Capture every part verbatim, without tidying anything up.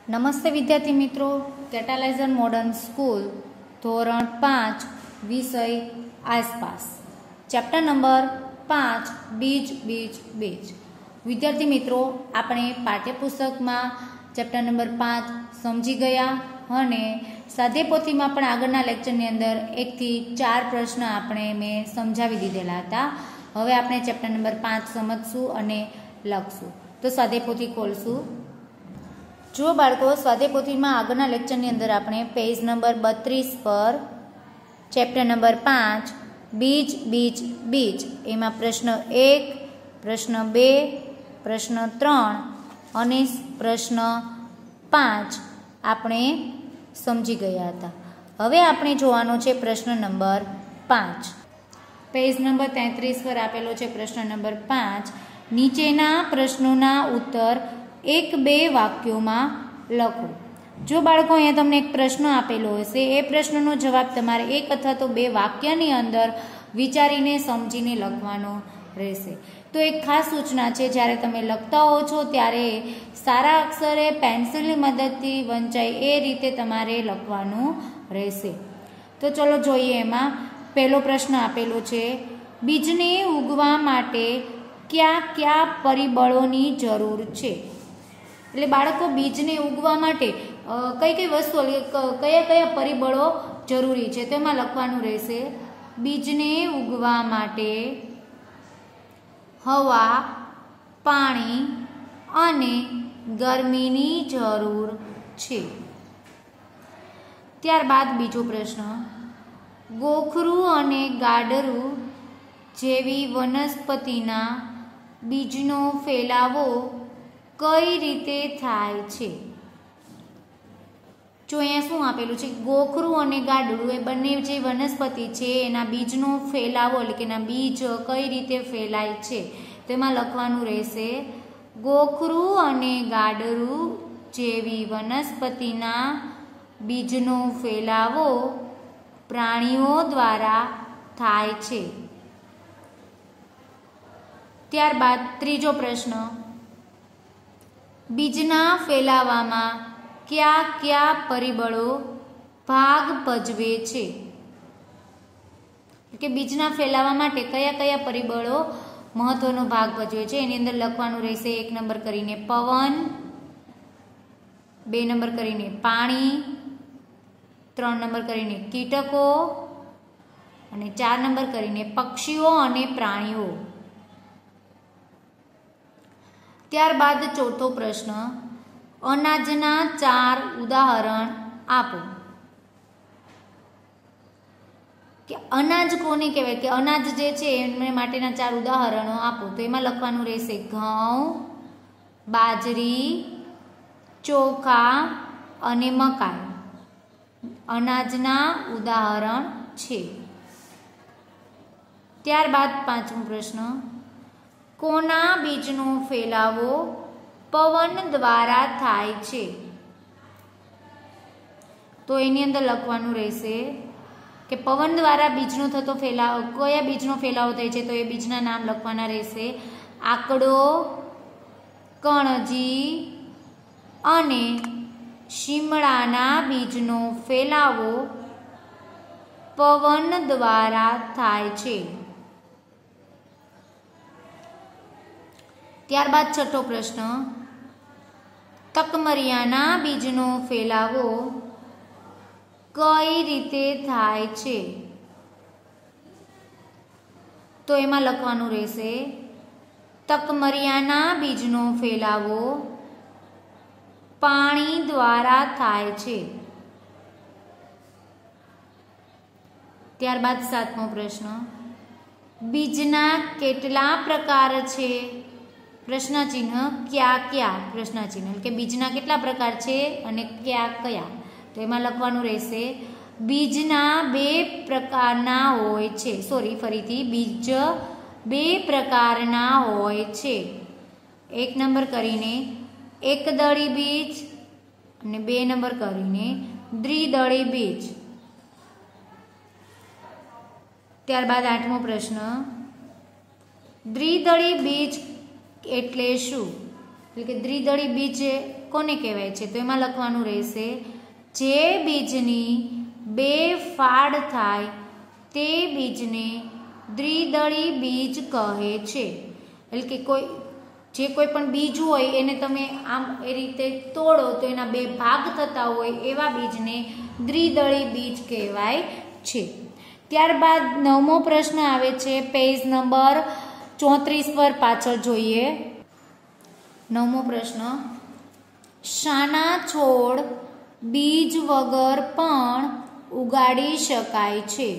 નમસ્તે વિદ્યાર્થી મિત્રો, કેટાલાઇઝર મોડર્ન સ્કૂલ ધોરણ પાંચ વિષય આસપાસ ચેપ્ટર નંબર પાંચ બીજ બીજ બીજ. વિદ્યાર્થી મિત્રો, આપણે પાઠ્યપુસ્તકમાં ચેપ્ટર નંબર પાંચ સમજી ગયા અને સ્વાધ્યાયપોથીમાં પણ આગળના લેક્ચરની અંદર એકથી ચાર પ્રશ્ન આપણે મેં સમજાવી દીધેલા હતા. હવે આપણે ચેપ્ટર નંબર પાંચ સમજશું અને લખશું. તો સ્વાધ્યાયપોથી ખોલશું. જો બાળકો, સ્વાધ્યાયપોથીમાં આગળના લેક્ચરની અંદર આપણે પેજ નંબર બત્રીસ પર ચેપ્ટર નંબર પાંચ બીજ બીજ બીજ એમાં પ્રશ્ન એક, પ્રશ્ન બે, પ્રશ્ન ત્રણ અને પ્રશ્ન પાંચ આપણે સમજી ગયા હતા. હવે આપણે જોવાનો છે પ્રશ્ન નંબર પાંચ. પેજ નંબર તેત્રીસ પર આપેલો છે પ્રશ્ન નંબર પાંચ. નીચેના પ્રશ્નોના ઉત્તર એક બે વાક્યોમાં લખો. જો બાળકો, અહીંયા તમને એક પ્રશ્ન આપેલો હશે, એ પ્રશ્નનો જવાબ તમારે એક અથવા તો બે વાક્યની અંદર વિચારીને સમજીને લખવાનો રહેશે. તો એક ખાસ સૂચના છે, જ્યારે તમે લખતા હો છો ત્યારે સારા અક્ષરે પેન્સિલની મદદથી વંચાય એ રીતે તમારે લખવાનું રહેશે. તો ચલો જોઈએ. એમાં પહેલો પ્રશ્ન આપેલો છે, બીજને ઉગવા માટે કયા કયા પરિબળોની જરૂર છે? એટલે બાળકો, બીજને ઉગવા માટે કઈ કઈ વસ્તુઓ, કયા કયા પરિબળો જરૂરી છે તેમાં લખવાનું રહેશે. બીજને ઉગવા માટે હવા, પાણી અને ગરમીની જરૂર છે. ત્યારબાદ બીજો પ્રશ્ન, ગોખરું અને ગાડરું જેવી વનસ્પતિના બીજનો ફેલાવો કઈ રીતે થાય છે? જો અહીંયા શું આપેલું છે, ગોખરું અને ગાડરું એ બંને જે વનસ્પતિ છે એના બીજનો ફેલાવો એટલે કે એના બીજ કઈ રીતે ફેલાય છે તેમાં લખવાનું રહેશે. ગોખરું અને ગાડરું જેવી વનસ્પતિના બીજનો ફેલાવો પ્રાણીઓ દ્વારા થાય છે. ત્યારબાદ ત્રીજો પ્રશ્ન, બીજના ફેલાવામાં કયા કયા પરિબળો ભાગ ભજવે છે? કે બીજના ફેલાવા માટે કયા કયા પરિબળો મહત્વનો ભાગ ભજવે છે? એની અંદર લખવાનું રહેશે. એક નંબર કરીને પવન, બે નંબર કરીને પાણી, ત્રણ નંબર કરીને કીટકો અને ચાર નંબર કરીને પક્ષીઓ અને પ્રાણીઓ. ત્યારબાદ ચોથો પ્રશ્ન, અનાજના ચાર ઉદાહરણ આપો. કે અનાજ કોને કહેવાય, કે અનાજ જે છે એને માટેના ચાર ઉદાહરણો આપો. તો એમાં લખવાનું રહેશે ઘઉં, બાજરી, ચોખા અને મકાઈ અનાજના ઉદાહરણ છે. ત્યારબાદ પાંચમો પ્રશ્ન, કોના બીજનો ફેલાવો પવન દ્વારા થાય છે? તો એની અંદર લખવાનું રહેશે કે પવન દ્વારા બીજનો થતો ફેલાવો, કયા બીજનો ફેલાવો થાય છે તો એ બીજના નામ લખવાના રહેશે. આકડો, કણજી અને શીમળાના બીજનો ફેલાવો પવન દ્વારા થાય છે. ત્યારબાદ છઠ્ઠો પ્રશ્ન, તકમરિયાના બીજનો ફેલાવો કઈ રીતે થાય છે? તો એમાં લખવાનું રહેશે તકમરિયાના બીજનો ફેલાવો પાણી દ્વારા થાય છે. ત્યારબાદ સાતમો પ્રશ્ન, બીજના કેટલા પ્રકાર છે? પ્રશ્નચિહ્ન ક્યાં ક્યાં, પ્રશ્નચિહ્ન કે બીજના કેટલા પ્રકાર છે અને કયા કયા. તો એમાં લખવાનું રહેશે બીજના બે પ્રકારના હોય છે. સોરી ફરીથી બીજ બે પ્રકારના હોય છે. એક નંબર કરીને એકદળી બીજ અને બે નંબર કરીને દ્વિદળી બીજ. ત્યારબાદ આઠમો પ્રશ્ન, દ્વિદળી બીજ એટલે શું? એટલે કે દ્વિદળી બીજ કોને કહેવાય છે? તો એમાં લખવાનું રહેશે જે બીજની બે ફાડ થાય તે બીજને દ્વિદળી બીજ કહે છે. એટલે કે કોઈ જે કોઈ પણ બીજ હોય એને તમે આમ એ રીતે તોડો તો એના બે ભાગ થતા હોય એવા બીજને દ્વિદળી બીજ કહેવાય છે. ત્યારબાદ નવમો પ્રશ્ન આવે છે, પેજ નંબર ચોત્રીસ પર પાછળ જોઈએ. નવમો પ્રશ્ન, શાના છોડ બીજ વગર પણ ઉગાડી શકાય છે?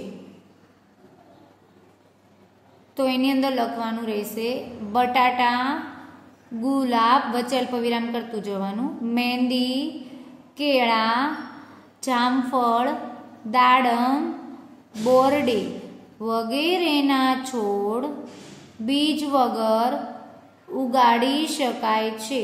તો એની અંદર લખવાનું રહેશે બટાટા, ગુલાબ, વચ્ચે અલ્પવિરામ કરતું જવાનું, મહેંદી, કેળા, જામફળ, દાડમ, બોરડી વગેરેના છોડ બીજ વગર ઉગાડી શકાય છે.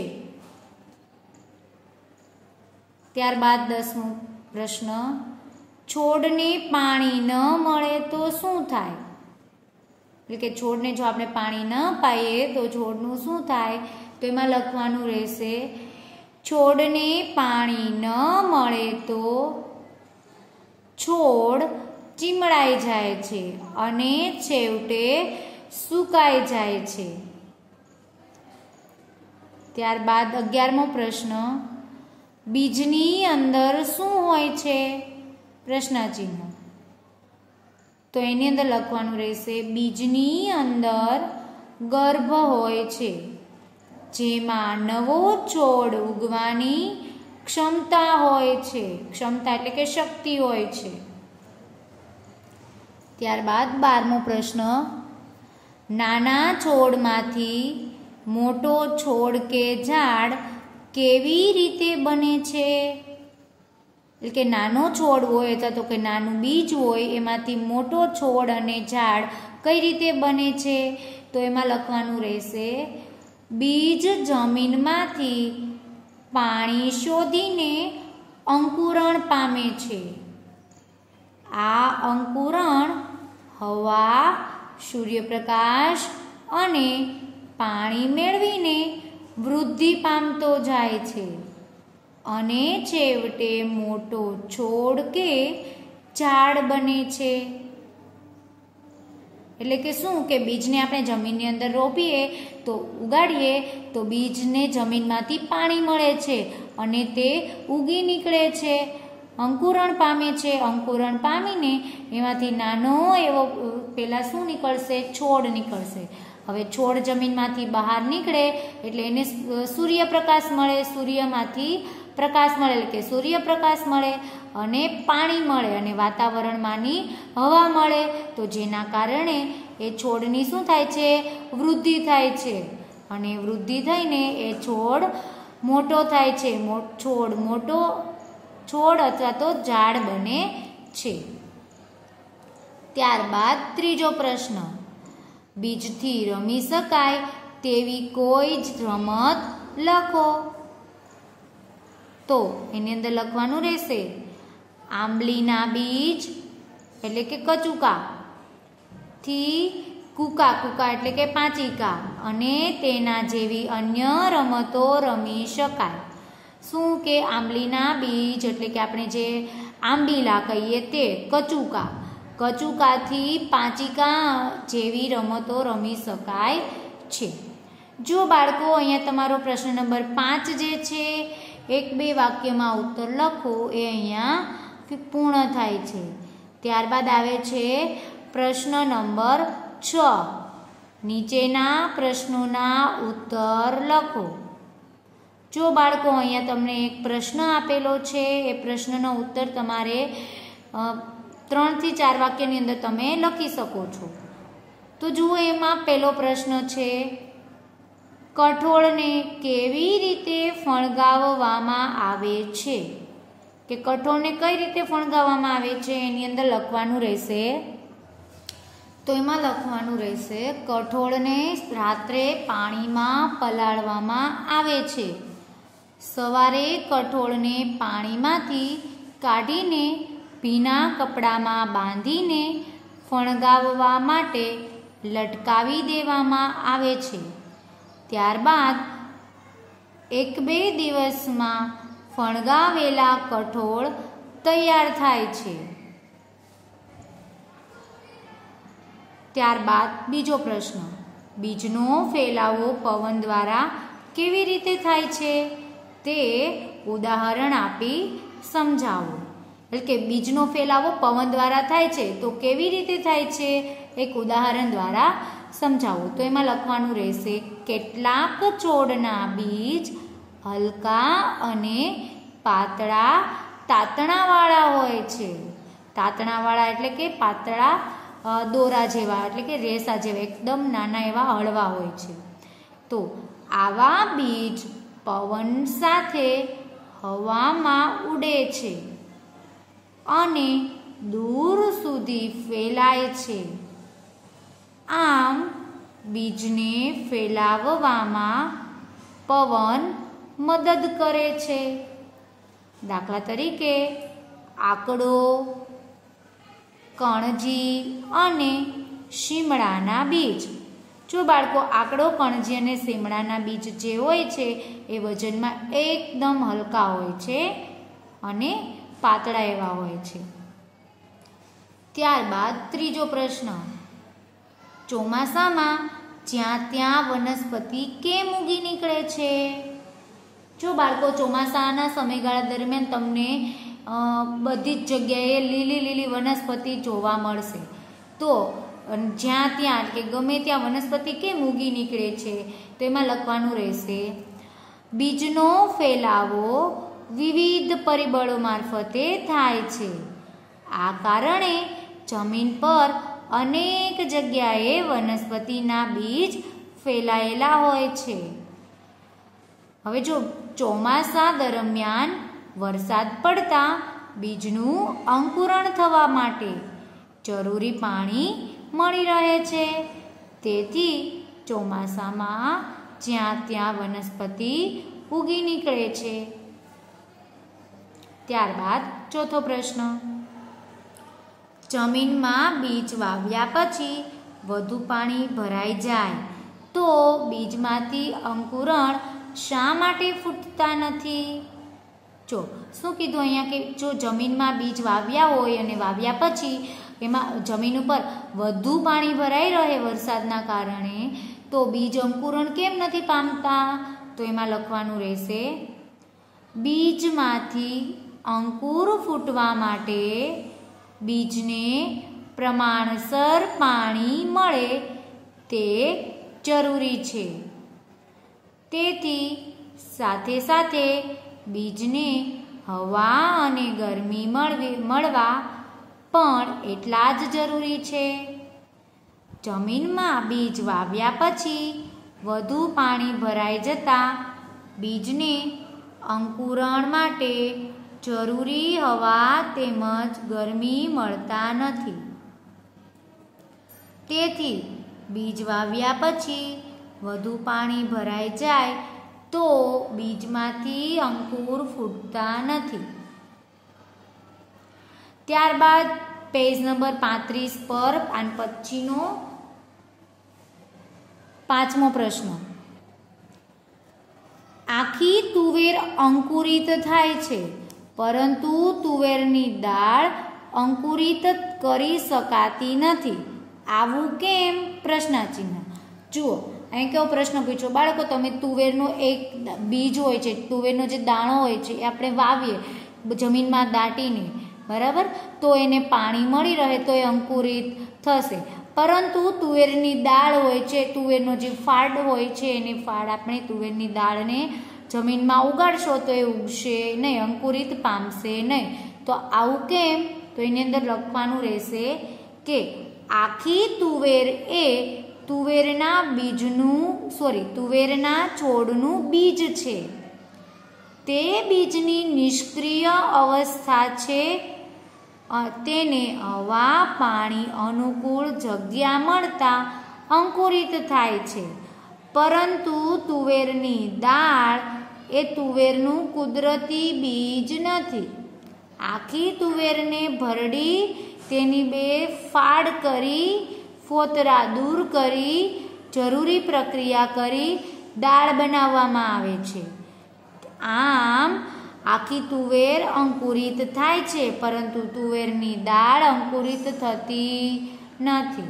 ત્યારબાદ દસમો પ્રશ્ન, છોડને પાણી ન મળે તો શું થાય? એટલે કે છોડને જો આપણે પાણી ન પાઈએ તો છોડનું શું થાય? તો એમાં લખવાનું રહેશે છોડને પાણી ન મળે તો છોડ ચીમડાઈ જાય છે અને છેવટે સુકાઈ જાય છે. ત્યારબાદ અગિયારમો પ્રશ્ન, બીજની અંદર શું હોય છે? પ્રશ્નચિહ્ન. તો એની અંદર લખવાનું રહેશે બીજની અંદર ગર્ભ હોય છે જેમાં નવો છોડ ઉગવાની ક્ષમતા હોય છે. ક્ષમતા એટલે કે શક્તિ હોય છે. ત્યારબાદ બારમો પ્રશ્ન, નાના છોડમાંથી મોટો છોડ કે ઝાડ કેવી રીતે બને છે? એટલે કે નાનો છોડ હોય અથવા તો કે નાનું બીજ હોય એમાંથી મોટો છોડ અને ઝાડ કઈ રીતે બને છે? તો એમાં લખવાનું રહેશે બીજ જમીનમાંથી પાણી શોધીને અંકુરણ પામે છે. આ અંકુરણ હવા, સૂર્યપ્રકાશ અને પાણી મેળવીને વૃદ્ધિ પામતો જાય છે અને છેવટે મોટો છોડ કે ઝાડ બને છે. એટલે કે શું કે બીજને આપણે જમીનની અંદર રોપીએ તો ઉગાડીએ તો બીજને જમીનમાંથી પાણી મળે છે અને તે ઉગી નીકળે છે, અંકુરણ પામે છે. અંકુરણ પામીને એમાંથી નાનો એવો પેલા શું નીકળશે? છોડ નીકળશે. હવે છોડ જમીનમાંથી બહાર નીકળે એટલે એને સૂર્યપ્રકાશ મળે, સૂર્યમાંથી પ્રકાશ મળે એટલે કે સૂર્યપ્રકાશ મળે અને પાણી મળે અને વાતાવરણમાંની હવા મળે તો જેના કારણે એ છોડની શું થાય છે? વૃદ્ધિ થાય છે અને વૃદ્ધિ થઈને એ છોડ મોટો થાય છે. છોડ મોટો છોડ અથવા તો ઝાડ બને છે. ત્યારબાદ ત્રીજો પ્રશ્ન, બીજથી રમી શકાય તેવી કોઈ જ રમત લખો. તો એની અંદર લખવાનું રહેશે આંબલીના બીજ એટલે કે કચુકા થી કુકા, કુકા એટલે કે પાંચિકા અને તેના જેવી અન્ય રમતો રમી શકાય. શું કે આંબલીના બીજ એટલે કે આપણે જે આંબીલા કહીએ તે, કચુકા, કચુકાથી પાંચિકા જેવી રમતો રમી શકાય છે. જો બાળકો અહીંયા તમારો પ્રશ્ન નંબર પાંચ જે છે એક બે વાક્યમાં ઉત્તર લખો એ અહીંયા પૂર્ણ થાય છે. ત્યારબાદ આવે છે પ્રશ્ન નંબર છ, નીચેના પ્રશ્નોના ઉત્તર લખો. જો બાળકો અહીંયા તમને એક પ્રશ્ન આપેલો છે એ પ્રશ્નનો ઉત્તર તમારે ત્રણથી ચાર વાક્યની અંદર તમે લખી શકો છો. તો જુઓ એમાં પહેલો પ્રશ્ન છે, કઠોળને કેવી રીતે ફણગાવવામાં આવે છે? કે કઠોળને કઈ રીતે ફણગાવવામાં આવે છે એની અંદર લખવાનું રહેશે. તો એમાં લખવાનું રહેશે કઠોળને રાત્રે પાણીમાં પલાળવામાં આવે છે. સવારે કઠોળને પાણીમાંથી કાઢીને ભીના કપડામાં બાંધીને ફણગાવવા માટે લટકાવી દેવામાં આવે છે. ત્યારબાદ એક બે દિવસમાં ફણગાવેલા કઠોળ તૈયાર થાય છે. ત્યારબાદ બીજો પ્રશ્ન, બીજનો ફેલાવો પવન દ્વારા કેવી રીતે થાય છે તે ઉદાહરણ આપી સમજાવો. એટલે કે બીજનો ફેલાવો પવન દ્વારા થાય છે તો કેવી રીતે થાય છે એક ઉદાહરણ દ્વારા સમજાવો. તો એમાં લખવાનું રહેશે કેટલાક છોડના બીજ હલકા અને પાતળા તાતણાવાળા હોય છે. તાતણાવાળા એટલે કે પાતળા દોરા જેવા એટલે કે રેસા જેવા એકદમ નાના એવા હળવા હોય છે. તો આવા બીજ પવન સાથે હવામાં ઉડે છે અને દૂર સુધી ફેલાય છે. આમ બીજને ફેલાવવામાં પવન મદદ કરે છે. દાખલા તરીકે આકડો, કણજી અને શીમળાના બીજ. જો બાળકો આકડો, કણજી અને શીમળાના બીજ જે હોય છે એ વજનમાં એકદમ હલકા હોય છે અને પાતળા એવા હોય છે. ત્યારબાદ ત્રીજો પ્રશ્ન, ચોમાસામાં જ્યાં ત્યાં વનસ્પતિ કેમ ઉગી નીકળે છે? જો બાળકો ચોમાસાના સમયગાળા દરમિયાન તમને બધી જ જગ્યાએ લીલી લીલી વનસ્પતિ જોવા મળશે. તો જ્યાં ત્યાં કે ગમે ત્યાં વનસ્પતિ કેમ ઉગી નીકળે છે તો એમાં લખવાનું રહેશે બીજનો ફેલાવો વિવિધ પરિબળો મારફતે થાય છે. આ કારણે જમીન પર અનેક જગ્યાએ વનસ્પતિના બીજ ફેલાયેલા હોય છે. હવે જો ચોમાસા દરમિયાન વરસાદ પડતા બીજનું અંકુરણ થવા માટે જરૂરી પાણી મળી રહે છે. તેથી ચોમાસામાં જ્યાં ત્યાં વનસ્પતિ ઉગી નીકળે છે. ત્યારબાદ ચોથો પ્રશ્ન, જમીનમાં બીજ વાવ્યા પછી વધુ પાણી ભરાઈ જાય તો બીજમાંથી અંકુરણ શા માટે ફૂટતા નથી? જો શું કીધું અહીંયા કે જો જમીનમાં બીજ વાવ્યા હોય અને વાવ્યા પછી એમાં જમીન ઉપર વધુ પાણી ભરાઈ રહે વરસાદના કારણે તો બીજ અંકુરણ કેમ નથી પામતા? તો એમાં લખવાનું રહેશે બીજમાંથી અંકુર ફૂટવા માટે બીજને પ્રમાણસર પાણી મળે તે જરૂરી છે. તેથી સાથે સાથે બીજને હવા અને ગરમી મળવી મળવા પણ એટલા જ જરૂરી છે. જમીનમાં બીજ વાવ્યા પછી વધુ પાણી ભરાઈ જતાં બીજને અંકુરણ માટે જરૂરી હવા તેમજ ગરમી મળતા નથી. તેથી બીજ વાવ્યા પછી વધુ પાણી ભરાઈ જાય તો બીજમાંથી અંકુર ફૂટતા નથી. ત્યારબાદ પેજ નંબર પાંત્રીસ પર આન પછીનો પાંચમો પ્રશ્ન, આખી તુવેર અંકુરિત થાય છે પરંતુ તુવેરની દાળ અંકુરિત કરી શકાતી નથી, આવું કેમ? પ્રશ્નાચિહ્ન. જુઓ અહીં કેવો પ્રશ્ન પૂછ્યો બાળકો, તમે તુવેરનો એક બીજ હોય છે, તુવેરનો જે દાણો હોય છે એ આપણે વાવીએ જમીનમાં દાટીને, બરાબર, તો એને પાણી મળી રહે તો એ અંકુરિત થશે. પરંતુ તુવેરની દાળ હોય છે, તુવેરનો જે ફાડ હોય છે એને ફાડ આપણે તુવેરની દાળને જમીનમાં ઉગાડશો તો એ ઉગશે નહીં, અંકુરિત પામશે નહીં. તો આવું કેમ? તો એની અંદર લખવાનું રહેશે કે આખી તુવેર એ તુવેરના બીજનું સોરી તુવેરના છોડનું બીજ છે. તે બીજની નિષ્ક્રિય અવસ્થા છે. તેને હવા પાણી અનુકૂળ જગ્યા મળતા અંકુરિત થાય છે. પરંતુ તુવેરની દાળ એ તુવેરનું કુદરતી બીજ નથી. આખી તુવેરને ભરડી તેની બે ફાડ કરી ફોતરા દૂર કરી જરૂરી પ્રક્રિયા કરી દાળ બનાવવામાં આવે છે. આમ આખી તુવેર અંકુરિત થાય છે, પરંતુ તુવેરની દાળ અંકુરિત થતી નથી.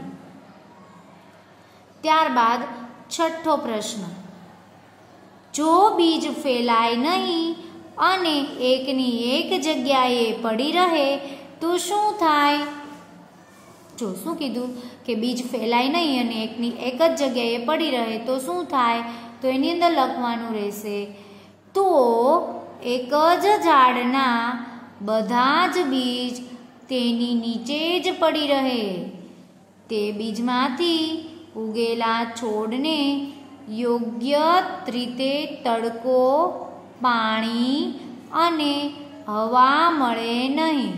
ત્યારબાદ છઠ્ઠો પ્રશ્ન, જો બીજ ફેલાય નહીં અને એકની એક જગ્યાએ પડી રહે તો શું થાય? જો શું કીધું કે બીજ ફેલાય નહીં અને એકની એક જ જગ્યાએ પડી રહે તો શું થાય? તો એની અંદર લખવાનું રહેશે, તો એક જ ઝાડના બધા જ બીજ તેની નીચે જ પડી રહે. તે બીજમાંથી ઉગેલા છોડને યોગ્ય રીતે તડકો, પાણી અને હવા મળે નહીં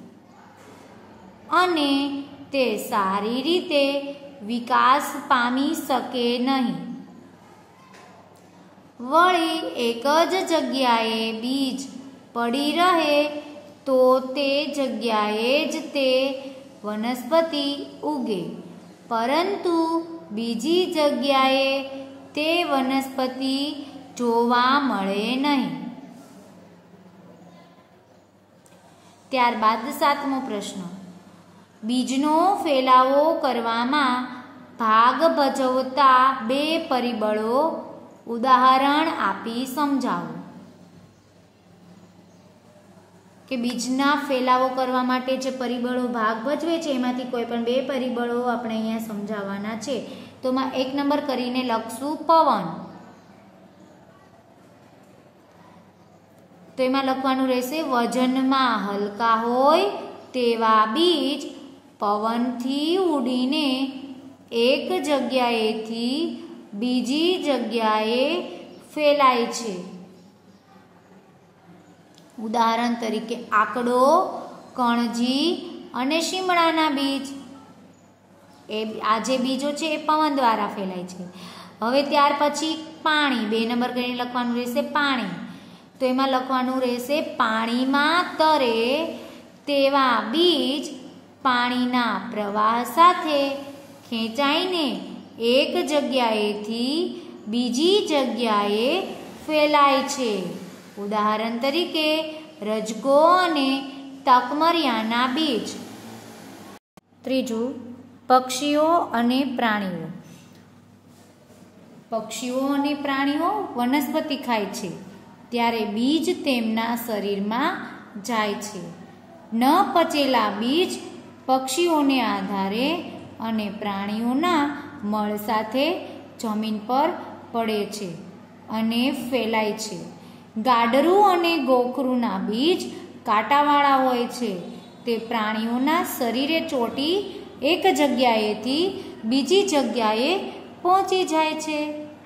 અને તે સારી રીતે વિકાસ પામી શકે નહીં. વળી એક જ જગ્યાએ બીજ પડી રહે તો તે જગ્યાએ જ તે વનસ્પતિ ઉગે, પરંતુ બીજી જગ્યાએ તે વનસ્પતિ જોવા મળે નહીં. ત્યારબાદ સાતમો પ્રશ્ન, બીજનો ફેલાવો કરવામાં ભાગ ભજવતા બે પરિબળો ઉદાહરણ આપી સમજાવો. કે બીજના ફેલાવો કરવા માટે જે પરિબળો ભાગ ભજવે છે એમાંથી કોઈ પણ બે પરિબળો આપણે અહીંયા સમજાવવાના છે. તો માં એક નંબર કરીને લખશું પવન. તો એમાં લખવાનું રહેશે, વજનમાં હલકા હોય તેવા બીજ પવનથી ઉડીને એક જગ્યાએથી બીજી જગ્યાએ ફેલાય છે. ઉદાહરણ તરીકે આકડો, કણજી અને શીમળાના બીજ. એ આ જે બીજો છે એ પવન દ્વારા ફેલાય છે. હવે ત્યાર પછી પાણી, બે નંબર કરીને લખવાનું રહેશે પાણી. તો એમાં લખવાનું રહેશે, પાણીમાં તરે તેવા બીજ પાણીના પ્રવાહ સાથે ખેંચાઈને એક જગ્યાએથી બીજી જગ્યાએ ફેલાય છે. ઉદાહરણ તરીકે રજકો અને તકમરિયાના બીજ. ત્રીજું, પક્ષીઓ અને પ્રાણીઓ. પક્ષીઓ અને પ્રાણીઓ વનસ્પતિ ખાય છે ત્યારે બીજ તેમના શરીરમાં જાય છે. ન પચેલા બીજ પક્ષીઓને આધારે અને પ્રાણીઓના મળ સાથે જમીન પર પડે છે અને ફેલાય છે. ગાડરું અને ગોખરુના બીજ કાંટાવાળા હોય છે. તે પ્રાણીઓના શરીરે ચોંટી એક જગ્યાએથી બીજી જગ્યાએ પહોંચી જાય છે.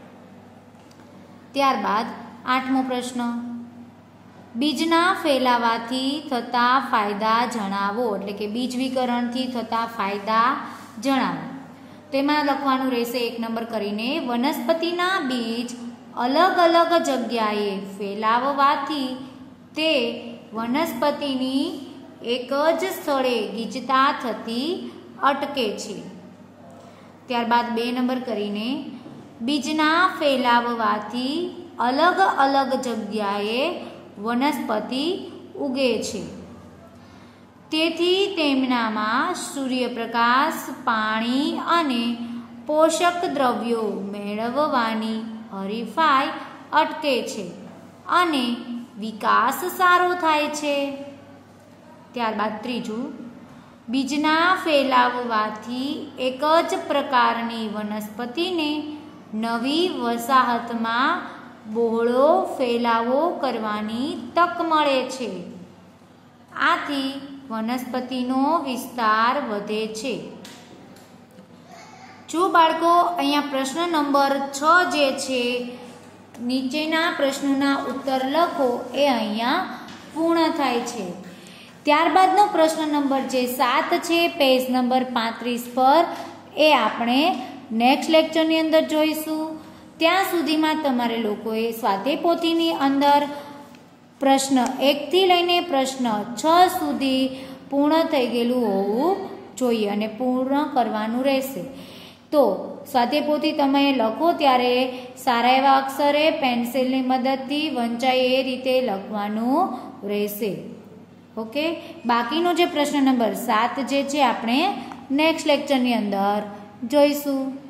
ત્યારબાદ આઠમો પ્રશ્ન, બીજના ફેલાવાથી થતા ફાયદા જણાવો. એટલે કે બીજ વિકરણથી થતા ફાયદા જણાવો. તેમાં લખવાનું રહેશે એક નંબર કરીને, વનસ્પતિના બીજ અલગ અલગ જગ્યાએ ફેલાવવાથી તે વનસ્પતિની એક જ સ્થળે ગીચતા થતી અટકે છે. ત્યારબાદ બે નંબર કરીને, બીજના ફેલાવવાથી અલગ અલગ જગ્યાએ વનસ્પતિ ઉગે છે. તેથી તેમનામાં સૂર્યપ્રકાશ, પાણી અને પોષક દ્રવ્યો મેળવવાની હરીફાઈ અટકે છે અને વિકાસ સારો થાય છે. ત્યારબાદ ત્રીજું, બીજના ફેલાવવાથી એક જ પ્રકારની વનસ્પતિને નવી વસાહતમાં બહોળો ફેલાવો કરવાની તક મળે છે. આથી વનસ્પતિનો વિસ્તાર વધે છે. જો બાળકો અહીંયા પ્રશ્ન નંબર છ જે છે, નીચેના પ્રશ્નોના ઉત્તર લખો, એ અહીંયા પૂર્ણ થાય છે. ત્યારબાદનો પ્રશ્ન નંબર જે સાત છે, પેજ નંબર પાંત્રીસ પર, એ આપણે નેક્સ્ટ લેક્ચરની અંદર જોઈશું. ત્યાં સુધીમાં તમારે લોકોએ સ્વાધ્યાય પોથીની અંદર પ્રશ્ન એકથી લઈને પ્રશ્ન છ સુધી પૂર્ણ થઈ ગયેલું હોવું જોઈએ અને પૂર્ણ કરવાનું રહેશે. તો સ્વાધ્યાય પોથી તમે લખો ત્યારે સારા એવા અક્ષરે પેન્સિલની મદદથી વંચાય એ રીતે લખવાનું રહેશે. ઓકે, બાકીનો જે પ્રશ્ન નંબર સાત જે છે આપણે નેક્સ્ટ લેક્ચરની અંદર જોઈશું.